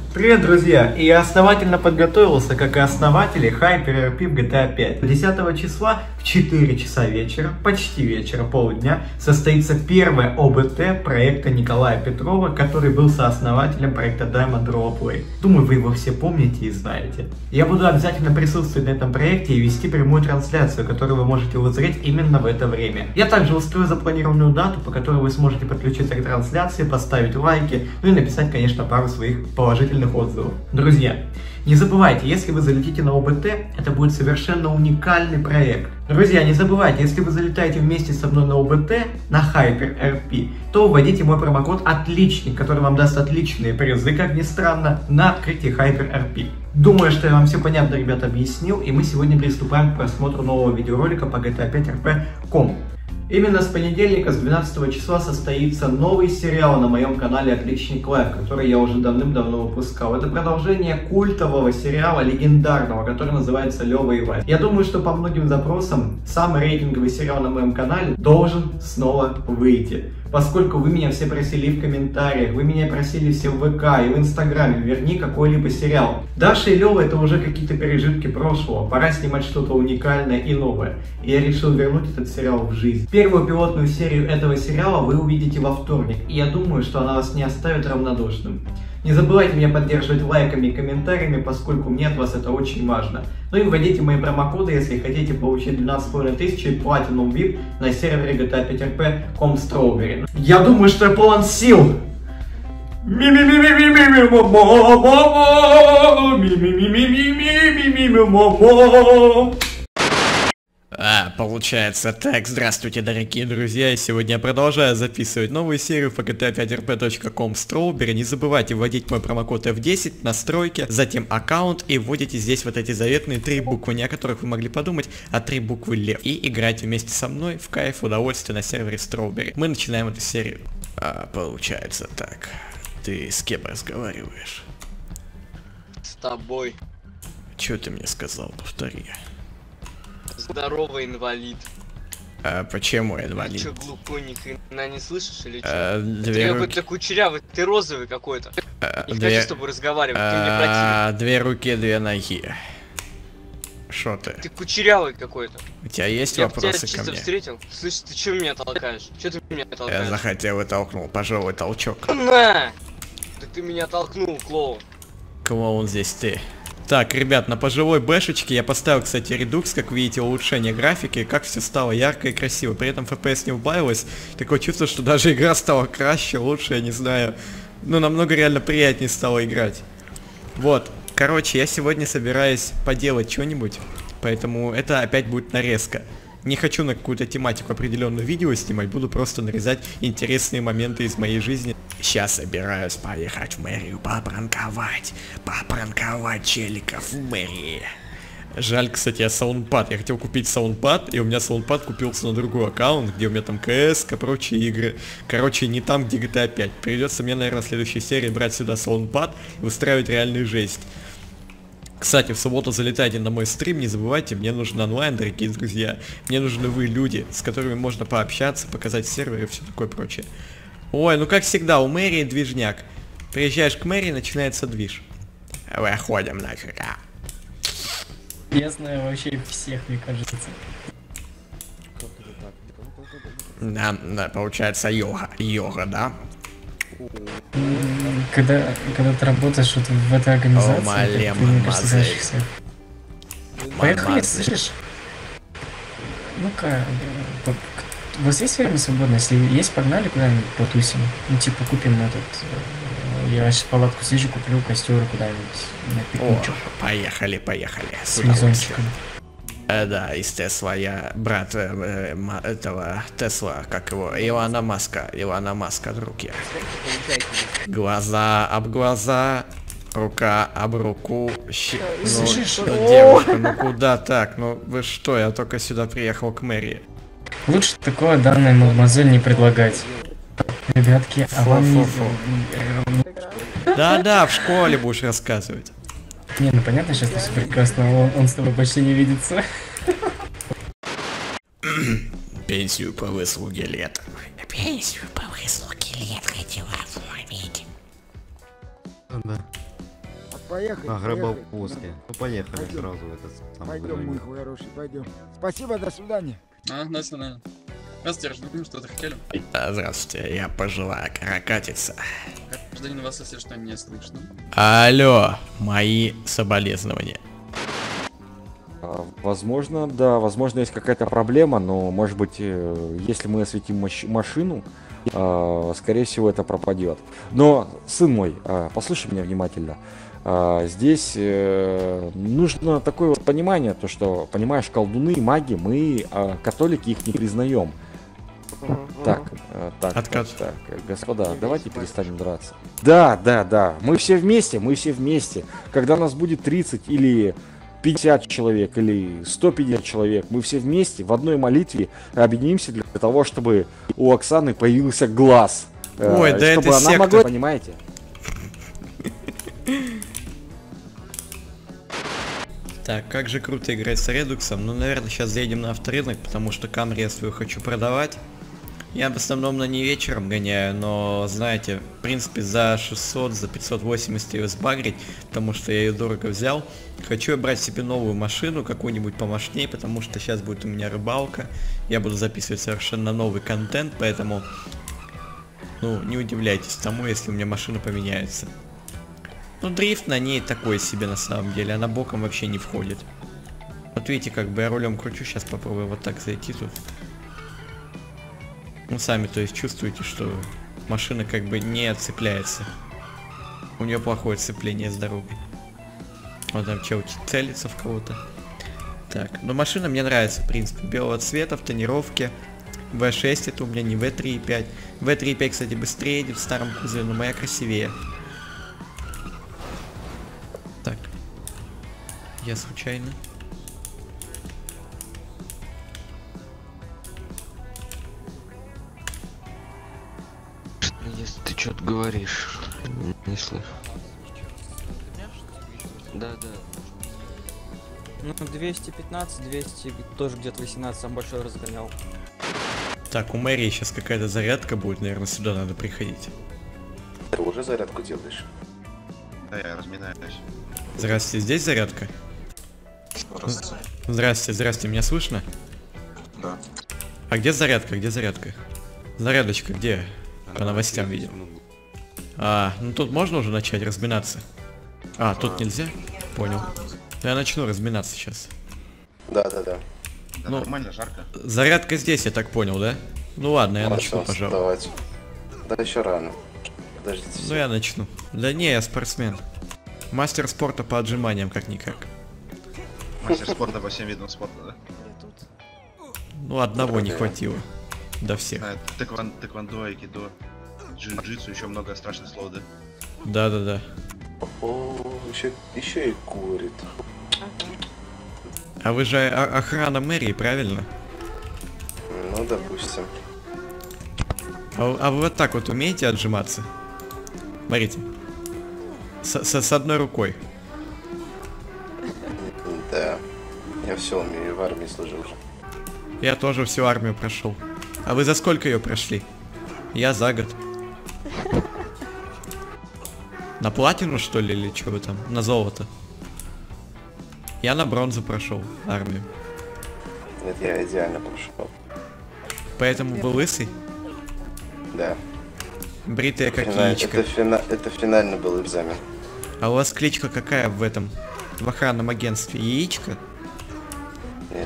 Привет, друзья! И я основательно подготовился, как и основатели Hyper-RP в GTA 5. 10 числа в 4 часа вечера, почти вечера, полдня, состоится первое ОБТ проекта Николая Петрова, который был сооснователем проекта Diamond Roleplay. Думаю, вы его все помните и знаете. Я буду обязательно присутствовать на этом проекте и вести прямую трансляцию, которую вы можете узреть именно в это время. Я также устрою запланированную дату, по которой вы сможете подключиться к трансляции, поставить лайки, ну и написать, конечно, пару своих положительных отзывов. Друзья, не забывайте, если вы залетите на ОБТ, это будет совершенно уникальный проект. Друзья, не забывайте, если вы залетаете вместе со мной на ОБТ, на Hyper-RP, то вводите мой промокод «Отличник», который вам даст отличные призы, как ни странно, на открытии Hyper-RP. Думаю, что я вам все понятно, ребята, объяснил, и мы сегодня приступаем к просмотру нового видеоролика по GTA 5 RP.com. Именно с понедельника, с 12 числа, состоится новый сериал на моем канале «Отличник Лайв», который я уже давным-давно выпускал. Это продолжение культового сериала, легендарного, который называется «Лёва и Вась». Я думаю, что по многим запросам самый рейтинговый сериал на моем канале должен снова выйти. Поскольку вы меня все просили в комментариях, вы меня просили все в ВК и в Инстаграме, верни какой-либо сериал. Даша и Лёва — это уже какие-то пережитки прошлого, пора снимать что-то уникальное и новое. И я решил вернуть этот сериал в жизнь. Первую пилотную серию этого сериала вы увидите во вторник, и я думаю, что она вас не оставит равнодушным. Не забывайте меня поддерживать лайками и комментариями, поскольку мне от вас это очень важно. Ну и вводите мои промокоды, если хотите получить 12,5 тысяч и Platinum VIP на сервере GTA 5 RP.com Strawberry. Я думаю, что я полон сил! Получается так. Здравствуйте, дорогие друзья. Сегодня я продолжаю записывать новую серию по GTA 5 RP.com Strawberry. Не забывайте вводить мой промокод F10, настройки, затем аккаунт, и вводите здесь вот эти заветные 3 буквы, не о которых вы могли подумать, а 3 буквы лев. И играйте вместе со мной в кайф, удовольствие на сервере Strawberry. Мы начинаем эту серию. Получается так. Ты с кем разговариваешь? С тобой. Чё ты мне сказал? Повтори. Здоровый инвалид. Почему инвалид? Ты чё, глухой, ни хрена не слышишь или чё? Ты какой-то кучерявый, ты розовый какой-то. Не хочу с тобой разговаривать, ты мне противен. 2 руки, 2 ноги. Шо ты? Ты кучерявый какой-то. У тебя есть Я вопросы тебя ко чисто мне? Встретил. Слышь, ты чё меня толкаешь? Чё ты меня толкаешь? Я захотел и толкнул, пожалуй, толчок. На! Так ты меня толкнул, клоун. Клоун здесь ты. Так, ребят, на пожилой бэшечке я поставил, кстати, редукс, как видите, улучшение графики, как все стало ярко и красиво. При этом FPS не убавилось. Такое чувство, что даже игра стала краще, лучше, я не знаю. Ну, намного реально приятнее стало играть. Вот, короче, я сегодня собираюсь поделать что-нибудь, поэтому это опять будет нарезка. Не хочу на какую-то тематику определенную видео снимать, буду просто нарезать интересные моменты из моей жизни. Сейчас собираюсь поехать в мэрию, попранковать челиков в мэрии. Жаль, кстати, я саундпад. Я хотел купить саундпад, и у меня саундпад купился на другой аккаунт, где у меня там КС, прочие игры. Короче, не там, где GTA 5. Придется мне, наверное, в следующей серии брать сюда саундпад и устраивать реальную жесть. Кстати, в субботу залетайте на мой стрим, не забывайте, мне нужен онлайн, дорогие друзья. Мне нужны вы, люди, с которыми можно пообщаться, показать сервер и все такое прочее. Ой, ну как всегда, у мэрии движняк. Приезжаешь к мэрии, начинается движ. Выходим нафиг. Я знаю вообще всех, мне кажется. Да, получается йога, да? Когда ты работаешь вот в этой организации, ты, мне кажется, знаешь всех. Поехали, слышишь? Ну-ка, у вас есть время свободное? Если есть, погнали куда-нибудь потусим. Ну, типа, купим этот... Я сейчас палатку съезжу, куплю костер куда-нибудь на пикничок. Поехали. С мизончиком. Да, из Тесла я брат этого Тесла, как его, Илона Маска, друг я. Глаза об глаза, рука об руку. Ну, девушка, ну куда так? Ну вы что, я только сюда приехал к мэрии. Лучше такое данной мадемуазель не предлагать. Ребятки, а вам не... Да, в школе будешь рассказывать. Не, ну понятно, сейчас все прекрасно, он с тобой почти не видится. Пенсию по выслуге лет. Пенсию по выслуге лет хотела оформить. Да. поехали. На гробовозке. Ну поехали Пойдем. сразу в этот самый Пойдем, мой хороший, пойдем. Спасибо, до свидания. До свидания. Здравствуйте, Рождественским, что-то хотели? Здравствуйте, я пожелаю каракатица. Гражданин, вас, если что, не слышно. Алло, мои соболезнования. Возможно, да, возможно, есть какая-то проблема, но, может быть, если мы осветим машину, скорее всего, это пропадет. Но, сын мой, послушай меня внимательно. Здесь нужно такое вот понимание, то что, понимаешь, колдуны, маги, мы, католики, их не признаем. Так, господа, давайте перестанем драться. Да, мы все вместе. Когда нас будет 30 или 50 человек, или 150 человек, мы все вместе в одной молитве объединимся для того, чтобы у Оксаны появился глаз. Ой, да чтобы это она секта. могла, понимаете? Так, как же круто играть с редуксом. Ну, наверное, сейчас заедем на авторынок, потому что камеру я свою хочу продавать. Я в основном на ней вечером гоняю, но, знаете, в принципе, за 600, за 580 ее сбагрить, потому что я ее дорого взял. Хочу я брать себе новую машину, какую-нибудь помощнее, потому что сейчас будет у меня рыбалка. Я буду записывать совершенно новый контент, поэтому, ну, не удивляйтесь тому, если у меня машина поменяется. Ну, дрифт на ней такой себе на самом деле, она боком вообще не входит. Вот видите, как бы я рулем кручу, сейчас попробую вот так зайти тут. Ну, сами, то есть, чувствуете, что машина как бы не цепляется. У нее плохое сцепление с дорогой. Вот там челки целится в кого-то. Так, но машина мне нравится, в принципе, белого цвета, в тонировке. V6 это у меня не V3.5. V3.5, кстати, быстрее едет в старом кузове, но моя красивее. Так. Я случайно. Если ты что-то говоришь, не слышу. Да. Ну, 215, 200, тоже где-то 18, сам большой разгонял. Так, у мэрии сейчас какая-то зарядка будет, наверное, сюда надо приходить. Ты уже зарядку делаешь? Да, я разминаюсь. Здравствуйте, здесь зарядка? Здрасте, меня слышно? Да. А где зарядка, Зарядочка где? По новостям видел. Ну тут можно уже начать разминаться? Тут нельзя? Понял. Я начну разминаться сейчас. Да. Ну, нормально, жарко. Зарядка здесь, я так понял, да? Ну ладно, я начну, пожалуй. Давайте. Да еще рано. Подождите. Ну я начну. Да не, я спортсмен. Мастер спорта по отжиманиям, как-никак. Мастер спорта по всем видам спорта, да? Ну одного не хватило. До всех. Тэквондо, айкидо, джиу-джитсу, еще много страшных слов, да? Да. О, еще и курит. А вы же охрана мэрии, правильно? Ну, допустим. А вы вот так вот умеете отжиматься? Смотрите. С одной рукой. Да. Я все умею, в армии служил. Я тоже всю армию прошел. А вы за сколько ее прошли? Я за год. На платину, что ли, или что вы там? На золото? Я на бронзу прошел армию. Нет, я идеально прошел. Поэтому вы лысый? Да. Бритая как яичко. Это финальный был экзамен. А у вас кличка какая в этом? В охранном агентстве? Яичко? Нет.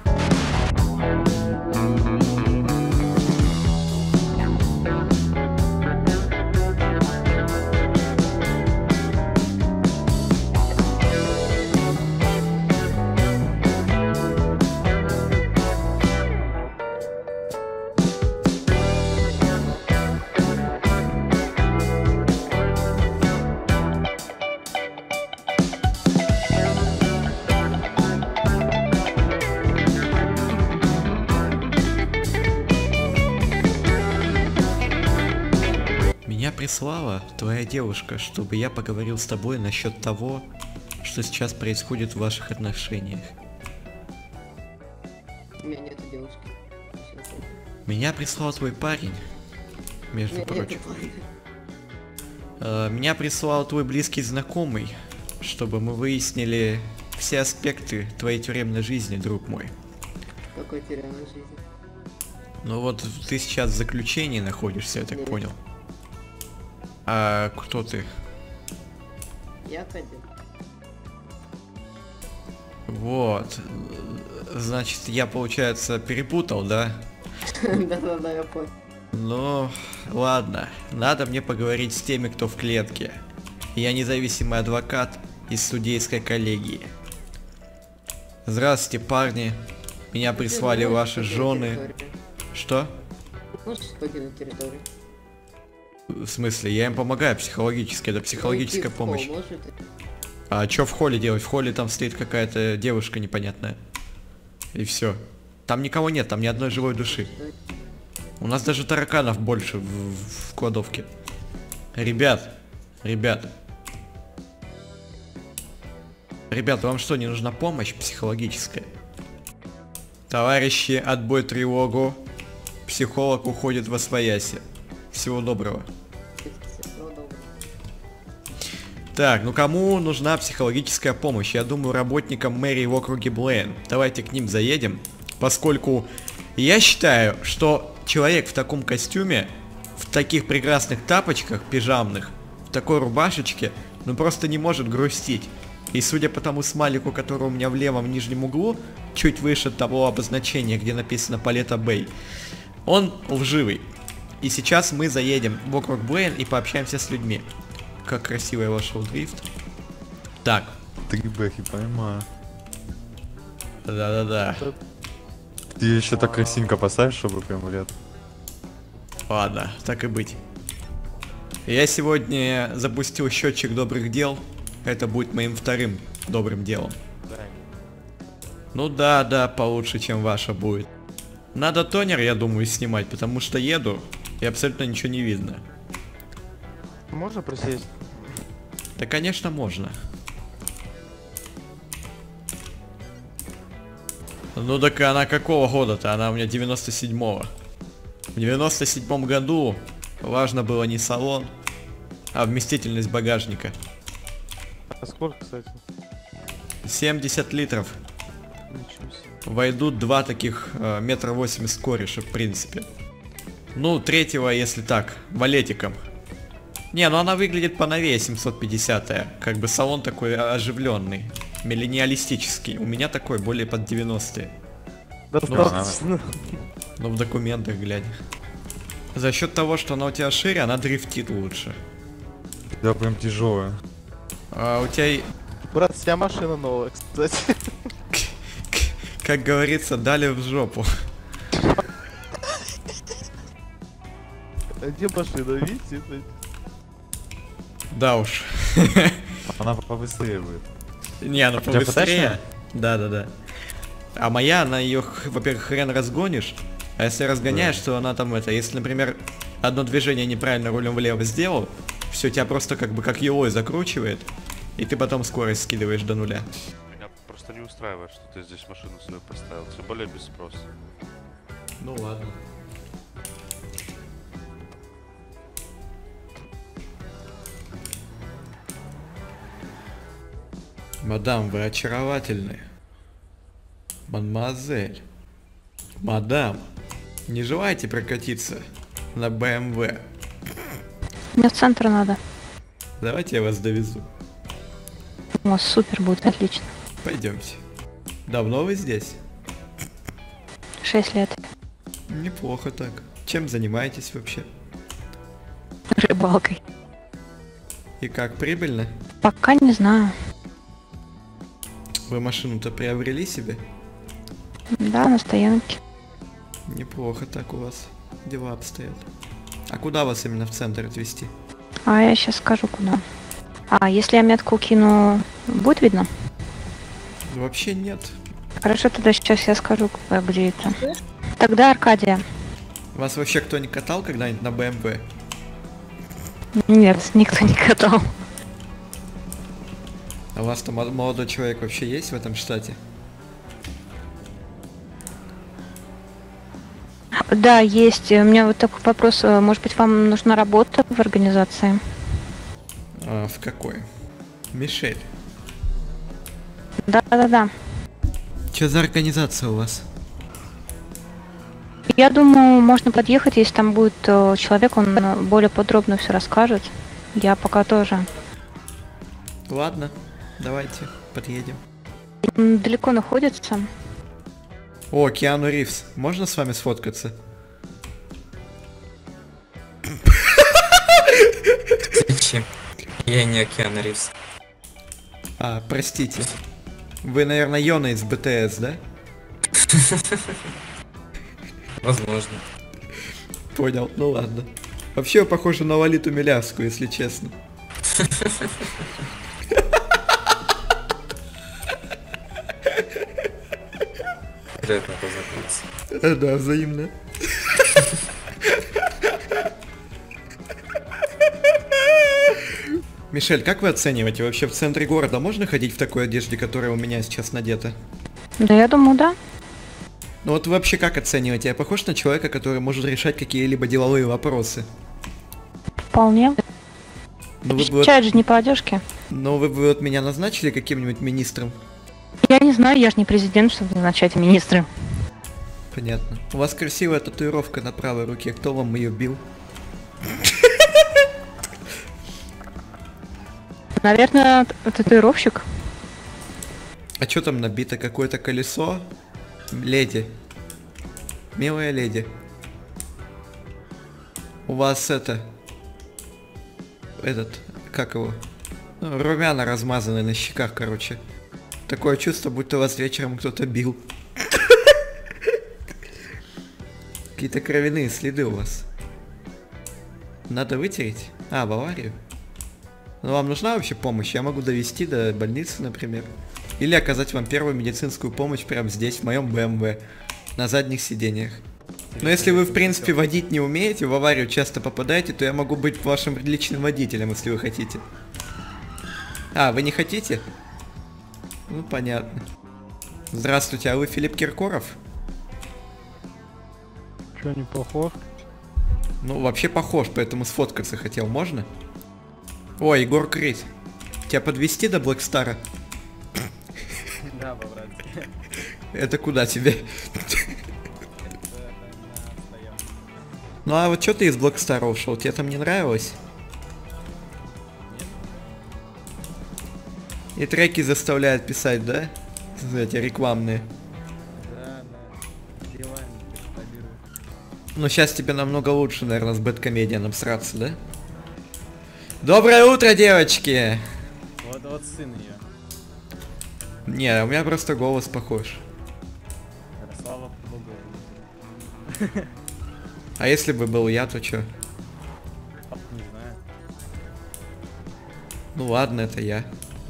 Прислала твоя девушка, чтобы я поговорил с тобой насчет того, что сейчас происходит в ваших отношениях. У меня нет девушки. Меня прислал твой парень, между прочим. Меня прислал твой близкий знакомый, чтобы мы выяснили все аспекты твоей тюремной жизни, друг мой. Какой тюремной жизни? Ну вот ты сейчас в заключении находишься, я так понял. А кто ты? Я кадет. Вот. Значит, я, получается, перепутал, да? Да-да-да, я понял. Ну, ладно. Надо мне поговорить с теми, кто в клетке. Я независимый адвокат из судейской коллегии. Здравствуйте, парни. Меня прислали ваши жены. Что? Можешь покинуть территорию? В смысле? Я им помогаю психологически, это психологическая помощь. А чё в холле делать? В холле там стоит какая-то девушка непонятная. И все. Там никого нет, там ни одной живой души. У нас даже тараканов больше в кладовке. Ребят, вам что, не нужна помощь психологическая? Товарищи, отбой тревогу. Психолог уходит восвояси. Всего доброго. Так, ну кому нужна психологическая помощь? Я думаю, работникам мэрии в округе Блейн. Давайте к ним заедем. Поскольку я считаю, что человек в таком костюме, в таких прекрасных тапочках пижамных, в такой рубашечке, ну просто не может грустить. И судя по тому смайлику, который у меня в левом нижнем углу, чуть выше того обозначения, где написано Палета Бэй, он лживый. И сейчас мы заедем в округ Блейн и пообщаемся с людьми. Как красиво я вошел в дрифт. Так. 3 бэхи, поймаю. Да-да-да. Ты еще так красивенько поставишь, чтобы прям в ряд. Ладно, так и быть. Я сегодня запустил счетчик добрых дел. Это будет моим вторым добрым делом. Ну да, получше, чем ваша будет. Надо тонер, я думаю, снимать, потому что еду, и абсолютно ничего не видно. Можно присесть? Да, конечно, можно. Ну так она какого года-то? Она у меня 97-го. В 97-м году важно было не салон, а вместительность багажника. А сколько, кстати? 70 литров. Ничего себе. Войдут два таких 1,80 м кореша, в принципе. Ну, третьего, если так, валетиком. Не, ну она выглядит поновее 750-я. Как бы салон такой оживленный, миллениалистический. У меня такой, более под 90-е. Ну, в документах глянь. За счет того, что она у тебя шире, она дрифтит лучше. Да, прям тяжелая. А у тебя... Брат, у тебя машина новая, кстати. Как говорится, дали в жопу. А где машина, видите? Да уж. Она побыстрее будет. Не, она побыстрее. Да. А моя, она ее, во-первых, хрен разгонишь. А если разгоняешь, то она там это, если, например, одно движение неправильно рулем влево сделал, все, тебя просто как бы как елой закручивает, и ты потом скорость скидываешь до нуля. Меня просто не устраивает, что ты здесь машину свою поставил, тем более без спроса. Ну ладно. Мадам, вы очаровательны. Мадемуазель. Мадам, не желаете прокатиться на BMW? Мне в центр надо. Давайте я вас довезу. У вас супер будет, отлично. Пойдемте. Давно вы здесь? 6 лет. Неплохо так. Чем занимаетесь вообще? Рыбалкой. И как, прибыльно? Пока не знаю. Вы машину-то приобрели себе? Да, на стоянке. Неплохо так у вас дела обстоят. А куда вас именно в центр отвезти? А я сейчас скажу куда. А если я метку кину, будет видно? Вообще нет. Хорошо, тогда сейчас я скажу, где это. Тогда Аркадия. Вас вообще кто не катал когда-нибудь на BMW? Нет, никто не катал. А у вас там молодой человек вообще есть в этом штате? Да, есть. У меня вот такой вопрос. Может быть, вам нужна работа в организации? А в какой? Мишель, Да. Что за организация у вас? Я думаю, можно подъехать, если там будет человек, он более подробно все расскажет. Я пока тоже. Ладно, давайте подъедем. Далеко находится. О, Киану Ривз, можно с вами сфоткаться? Зачем? Я не Киану Ривз. А, простите. Вы, наверное, Йона из БТС, да? Возможно. Понял, ну ладно. Вообще похоже на Лолиту Милявскую, если честно. Приятно познакомиться. Да, взаимно. Мишель, как вы оцениваете? Вообще в центре города можно ходить в такой одежде, которая у меня сейчас надета? Да, я думаю, да. Ну вот вы вообще как оцениваете? Я похож на человека, который может решать какие-либо деловые вопросы? Вполне. Ну, Отвечает же не по одежке. Ну вы бы вот меня назначили каким-нибудь министром? Я не знаю, я же не президент, чтобы назначать министры. Понятно. У вас красивая татуировка на правой руке. Кто вам ее бил? Наверное, татуировщик. А что там набито? Какое-то колесо? Леди. Милая леди. У вас это... Как его? Ну, румяна размазаны на щеках, короче. Такое чувство, будто вас вечером кто-то бил. Какие-то кровяные следы у вас. Надо вытереть? А, в аварию? Ну, вам нужна вообще помощь? Я могу довести до больницы, например. Или оказать вам первую медицинскую помощь прямо здесь, в моем БМВ. На задних сиденьях. Но если вы, в принципе, водить не умеете, в аварию часто попадаете, то я могу быть вашим личным водителем, если вы хотите. А, вы не хотите? Ну, понятно. Здравствуйте, а вы Филипп Киркоров? Чё, не похож? Ну, вообще похож, поэтому сфоткаться хотел. Можно? О, Егор Крид. Тебя подвезти до Блэкстара? Да, по-братски. Это куда тебе? Ну а вот что ты из Блэкстара ушел? Тебе там не нравилось? И треки заставляют писать, да? Эти рекламные. Да. Ну сейчас тебе намного лучше, наверное, с Бэдкомедианом сраться, да? Доброе утро, девочки! Вот сын ее. Не, у меня просто голос похож. Слава богу. А если бы был я, то чё? Не знаю. Ну ладно, это я.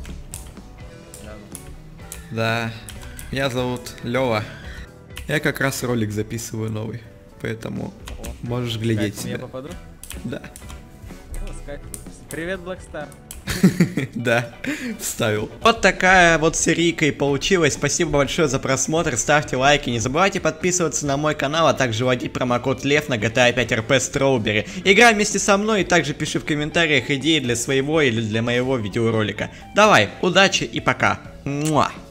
Да. Меня зовут Лёва. Я как раз ролик записываю новый. Поэтому можешь глядеть себя. Я попаду? Да. Привет, Блэкстар. Да, вставил. Вот такая вот серийка и получилась. Спасибо большое за просмотр. Ставьте лайки. Не забывайте подписываться на мой канал, а также вводить промокод Лев на GTA 5 RP Strawberry. Играй вместе со мной и также пиши в комментариях идеи для своего или для моего видеоролика. Давай, удачи и пока. Муа.